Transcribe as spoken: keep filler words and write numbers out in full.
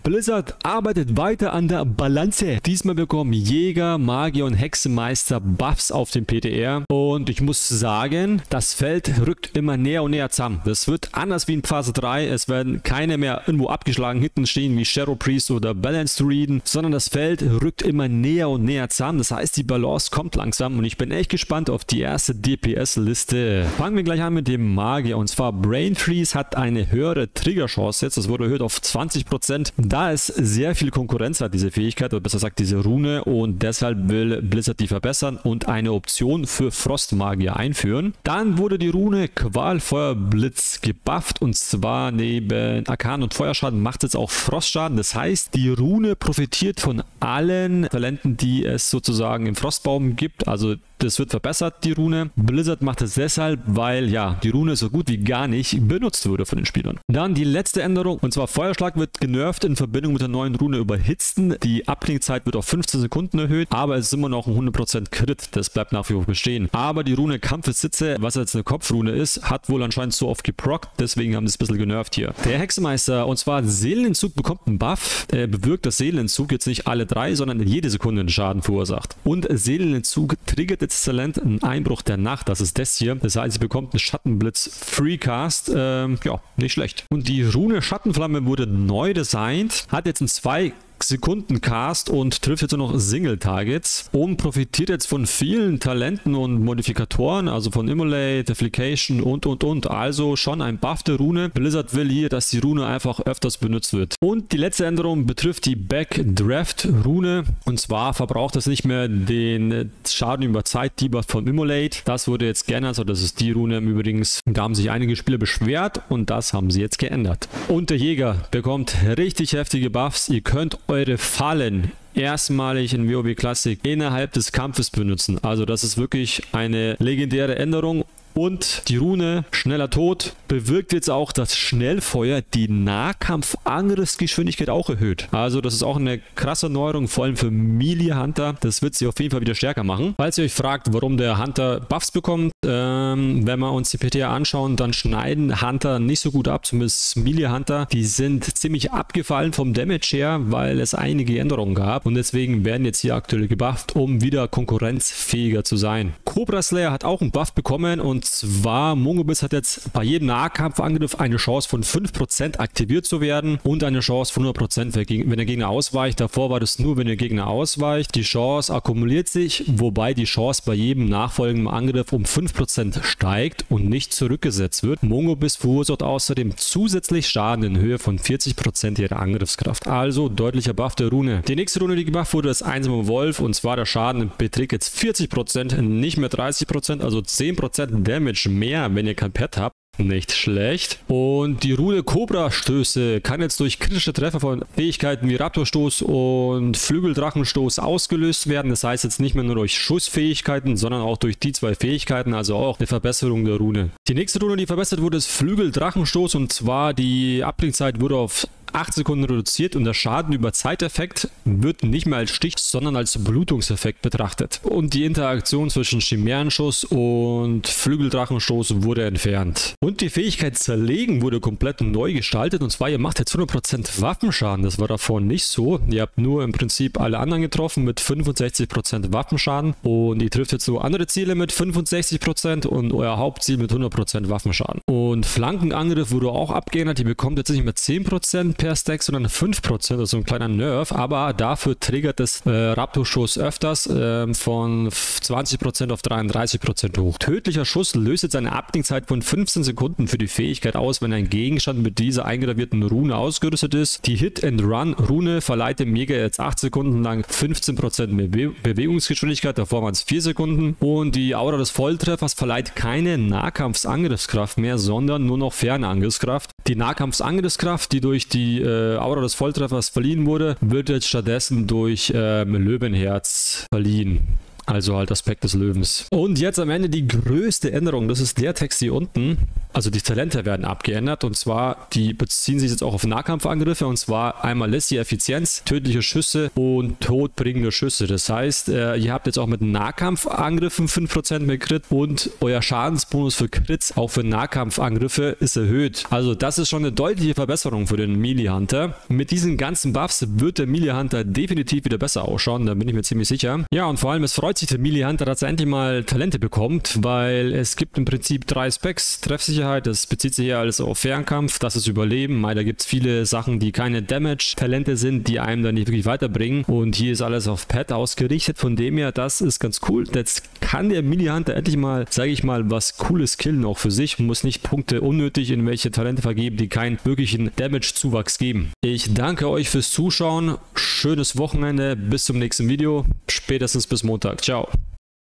Blizzard arbeitet weiter an der Balance. Diesmal bekommen Jäger, Magier und Hexenmeister Buffs auf dem P T R. Und ich muss sagen, das Feld rückt immer näher und näher zusammen. Das wird anders wie in Phase drei. Es werden keine mehr irgendwo abgeschlagen hinten stehen wie Shadow Priest oder Balanced Druiden, sondern das Feld rückt immer näher und näher zusammen. Das heißt, die Balance kommt langsam und ich bin echt gespannt auf die erste D P S-Liste. Fangen wir gleich an mit dem Magier. Und zwar Brain Freeze hat eine höhere Triggerchance jetzt. Das wurde erhöht auf zwanzig Prozent. Da es sehr viel Konkurrenz hat, diese Fähigkeit, oder besser gesagt diese Rune, und deshalb will Blizzard die verbessern und eine Option für Frostmagier einführen. Dann wurde die Rune Qualfeuerblitz gebufft und zwar neben Arkan und Feuerschaden macht es auch Frostschaden. Das heißt, die Rune profitiert von allen Talenten, die es sozusagen im Frostbaum gibt. Also das wird verbessert, die Rune. Blizzard macht es deshalb, weil ja, die Rune so gut wie gar nicht benutzt wurde von den Spielern. Dann die letzte Änderung, und zwar Feuerschlag wird genervt in Verbindung mit der neuen Rune Überhitzen. Die Abklingzeit wird auf fünfzehn Sekunden erhöht, aber es ist immer noch ein hundert Prozent Crit. Das bleibt nach wie vor bestehen. Aber die Rune Kampfesitze, was jetzt eine Kopfrune ist, hat wohl anscheinend so oft geprockt, deswegen haben sie es ein bisschen genervt hier. Der Hexenmeister, und zwar Seelenentzug, bekommt einen Buff. Er bewirkt, dass Seelenentzug jetzt nicht alle drei, sondern jede Sekunde einen Schaden verursacht. Und Seelenentzug triggert jetzt Talent einen Einbruch der Nacht, das ist das hier. Das heißt, sie bekommt einen Schattenblitz Freecast. Ähm, ja, nicht schlecht. Und die Rune Schattenflamme wurde neu designt, hat jetzt einen zwei Sekunden Cast und trifft jetzt nur noch Single Targets und profitiert jetzt von vielen Talenten und Modifikatoren, also von Immolate, Deflication und und und. Also schon ein Buff der Rune. Blizzard will hier, dass die Rune einfach öfters benutzt wird. Und die letzte Änderung betrifft die Backdraft Rune, und zwar verbraucht es nicht mehr den Schaden über Zeit Debuff von Immolate. Das wurde jetzt geändert, also das ist die Rune im Übrigen. Da haben sich einige Spieler beschwert und das haben sie jetzt geändert. Und der Jäger bekommt richtig heftige Buffs. Ihr könnt eure Fallen erstmalig in WoW Classic innerhalb des Kampfes benutzen. Also das ist wirklich eine legendäre Änderung. Und die Rune Schneller Tod bewirkt jetzt auch, dass Schnellfeuer die Nahkampfangriffsgeschwindigkeit auch erhöht. Also das ist auch eine krasse Neuerung, vor allem für Melee Hunter. Das wird sie auf jeden Fall wieder stärker machen. Falls ihr euch fragt, warum der Hunter Buffs bekommt, ähm, wenn wir uns die P T R anschauen, dann schneiden Hunter nicht so gut ab, zumindest Melee Hunter. Die sind ziemlich abgefallen vom Damage her, weil es einige Änderungen gab und deswegen werden jetzt hier aktuell gebufft, um wieder konkurrenzfähiger zu sein. Cobra Slayer hat auch einen Buff bekommen, und Und zwar, Mongobis hat jetzt bei jedem Nahkampfangriff eine Chance von fünf Prozent aktiviert zu werden und eine Chance von hundert Prozent, wenn der Gegner ausweicht. Davor war das nur, wenn der Gegner ausweicht. Die Chance akkumuliert sich, wobei die Chance bei jedem nachfolgenden Angriff um fünf Prozent steigt und nicht zurückgesetzt wird. Mongobis verursacht außerdem zusätzlich Schaden in Höhe von vierzig Prozent ihrer Angriffskraft. Also deutlicher Buff der Rune. Die nächste Rune, die gebufft wurde, ist Einsamer Wolf, und zwar der Schaden beträgt jetzt vierzig Prozent, nicht mehr dreißig Prozent, also zehn Prozent Damage mehr, wenn ihr kein Pet habt. Nicht schlecht. Und die Rune Cobra-Stöße kann jetzt durch kritische Treffer von Fähigkeiten wie Raptorstoß und Flügeldrachenstoß ausgelöst werden. Das heißt jetzt nicht mehr nur durch Schussfähigkeiten, sondern auch durch die zwei Fähigkeiten, also auch eine Verbesserung der Rune. Die nächste Rune, die verbessert wurde, ist Flügeldrachenstoß, und zwar die Abklingzeit wurde auf acht Sekunden reduziert und der Schaden über Zeiteffekt wird nicht mehr als Stich, sondern als Blutungseffekt betrachtet. Und die Interaktion zwischen Chimären-Schuss und Flügeldrachenstoß wurde entfernt. Und die Fähigkeit Zerlegen wurde komplett neu gestaltet, und zwar ihr macht jetzt hundert Prozent Waffenschaden. Das war davor nicht so. Ihr habt nur im Prinzip alle anderen getroffen mit fünfundsechzig Prozent Waffenschaden, und ihr trifft jetzt nur andere Ziele mit fünfundsechzig Prozent und euer Hauptziel mit hundert Prozent Waffenschaden. Und Flankenangriff wurde auch abgeändert. Ihr bekommt jetzt nicht mehr zehn Prozent per Stack, sondern fünf Prozent, also ein kleiner Nerf, aber dafür triggert das äh, Raptorschuss öfters äh, von zwanzig Prozent auf dreiunddreißig Prozent hoch. Tödlicher Schuss löst jetzt eine Abklingzeit von fünfzehn Sekunden für die Fähigkeit aus, wenn ein Gegenstand mit dieser eingravierten Rune ausgerüstet ist. Die Hit-and-Run-Rune verleiht dem Jäger jetzt acht Sekunden lang fünfzehn Prozent mehr Be Bewegungsgeschwindigkeit, davor waren es vier Sekunden. Und die Aura des Volltreffers verleiht keine Nahkampfsangriffskraft mehr, sondern nur noch Fernangriffskraft. Die Nahkampfsangriffskraft, die durch die äh, Aura des Volltreffers verliehen wurde, wird jetzt stattdessen durch ähm, Löwenherz verliehen. Also halt Aspekt des Löwens. Und jetzt am Ende die größte Änderung, das ist der Text hier unten. Also die Talente werden abgeändert und zwar, die beziehen sich jetzt auch auf Nahkampfangriffe und zwar einmal lässt die Effizienz, tödliche Schüsse und todbringende Schüsse. Das heißt, äh, ihr habt jetzt auch mit Nahkampfangriffen fünf Prozent mehr Crit und euer Schadensbonus für Crits auch für Nahkampfangriffe ist erhöht. Also das ist schon eine deutliche Verbesserung für den Melee Hunter. Mit diesen ganzen Buffs wird der Melee Hunter definitiv wieder besser ausschauen, da bin ich mir ziemlich sicher. Ja, und vor allem es freut sich der Melee Hunter, dass er endlich mal Talente bekommt, weil es gibt im Prinzip drei Specs. Treffsicherheit, das bezieht sich ja alles auf Fernkampf, das ist Überleben, weil da gibt es viele Sachen, die keine Damage-Talente sind, die einem dann nicht wirklich weiterbringen und hier ist alles auf Pet ausgerichtet, von dem her, das ist ganz cool. Jetzt kann der Melee Hunter endlich mal, sage ich mal, was Cooles killen auch für sich, muss nicht Punkte unnötig in welche Talente vergeben, die keinen wirklichen Damage-Zuwachs geben. Ich danke euch fürs Zuschauen, schönes Wochenende, bis zum nächsten Video, spätestens bis Montag, ciao.